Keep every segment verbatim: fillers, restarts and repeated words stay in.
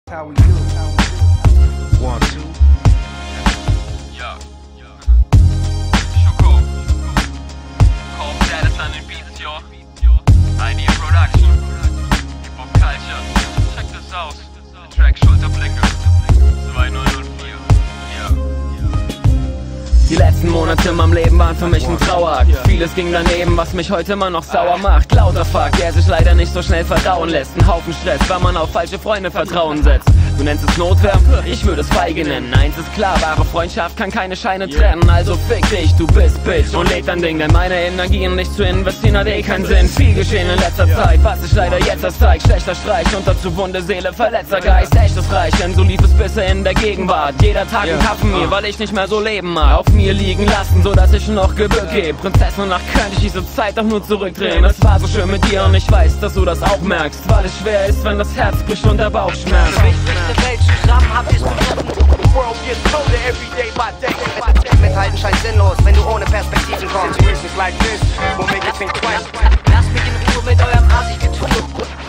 How we do. One, two. Ja. Shuko. Kaum Status an den Beats, yo. Idea Production. Hip-Hop Culture. Check this aus. Der Track Schulterblicke. zwei null null vier. Ja. Die letzten Monate in meinem Leben waren für mich ein Trauerakt. Vieles ging daneben, was mich heute immer noch sauer macht. Lauter Fuck, der sich leider nicht so schnell verdauen lässt. Ein Haufen Stress, weil man auf falsche Freunde Vertrauen setzt. Du nennst es Notwehr, ich würde es feige nennen. Eins ist klar, wahre Freundschaft kann keine Scheine trennen. Also fick dich, du bist Bitch und leg dein Ding, denn meine Energien nicht zu investieren hat eh keinen Sinn. Viel geschehen in letzter Zeit, was ich leider jetzt erst zeig. Schlechter Streich, unter zu wunde Seele, verletzter Geist. Echtes Reich, denn so lief es bisher in der Gegenwart. Jeder Tag ein Kaffen mir, weil ich nicht mehr so leben mag. Auf mir liegen lassen, so dass ich noch Gebühr geb. Prinzessin, nach könnte ich diese Zeit doch nur zurückdrehen. Es war so schön mit dir und ich weiß, dass du das auch merkst, weil es schwer ist, wenn das Herz bricht und der Bauch schmerzt. Mithalten scheint sinnlos, wenn du ohne Perspektiven kommst. Lasst mich in Ruhe mit eurem Assi-Getue.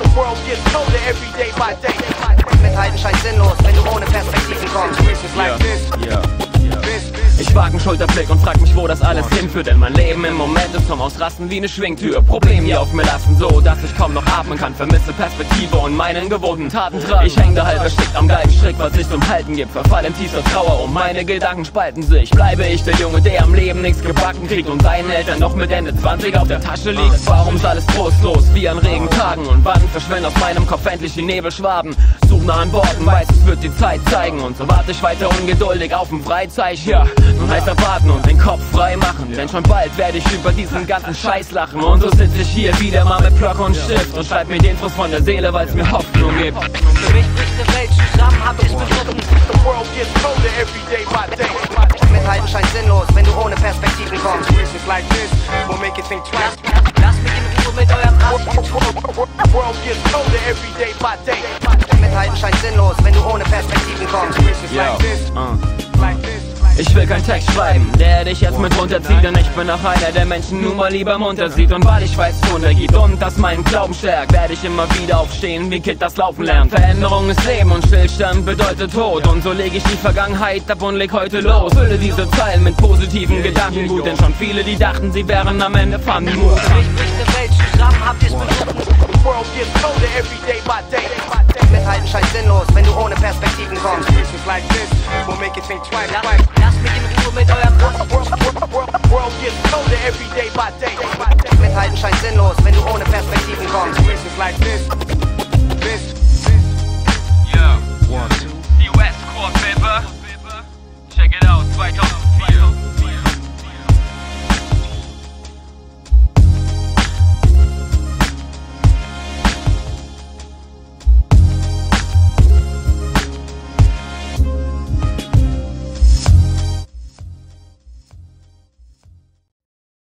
Mithalten scheint sinnlos, wenn du ohne Perspektiven kommst. Ich wag einen Schulterblick und frag mich, wo das alles hinführt. Denn mein Leben im Moment ist zum Ausrasten wie eine Schwingtür. Problem hier auf mir lassen, so dass ich kaum noch atmen kann. Vermisse Perspektive und meinen gewohnten Tatendrang. Ich häng da halb erstickt am Galgenstrick, was sich zum Halten gibt. Verfall in tiefer Trauer und meine Gedanken spalten sich. Bleibe ich der Junge, der am Leben nichts gebacken kriegt und seinen Eltern noch mit Ende zwanzig auf der Tasche liegt? Warum ist alles trostlos wie an Regentagen? Und wann verschwinden aus meinem Kopf endlich die Nebelschwaden? Such nach an Worten, weiß es wird die Zeit zeigen. Und so warte ich weiter ungeduldig auf ein Freizeichen. Ja, nun heißt erwarten und den Kopf frei machen, denn schon bald werde ich über diesen ganzen Scheiß lachen. Und so sitze ich hier wieder mal mit Block und Stift und schreib mir den Frust von der Seele, weil's mir Hoffnung gibt. Für mich bricht die Welt zusammen, hab ich's begriffen. Mithalten scheint sinnlos, wenn du ohne Perspektiven kommst. Lasst mich in Ruhe mit eurem Assi-Getue. Mithalten scheint sinnlos, wenn du ohne Perspektiven kommst. Ich will keinen Text schreiben, der dich jetzt mit runterzieht, denn ich bin auch einer, der Menschen nun mal lieber munter sieht. Und weil ich weiß, Wunder gibt und das meinen Glauben stärkt, werde ich immer wieder aufstehen, wie Kind das Laufen lernt. Veränderung ist Leben und Stillstand bedeutet Tod. Und so lege ich die Vergangenheit ab und leg heute los. Fülle diese Zeilen mit positiven Gedankengut, denn schon viele, die dachten, sie wären am Ende, fanden Mut. Für mich bricht die Welt zusammen, habt ihr's begriffen. Mithalten scheint sinnlos,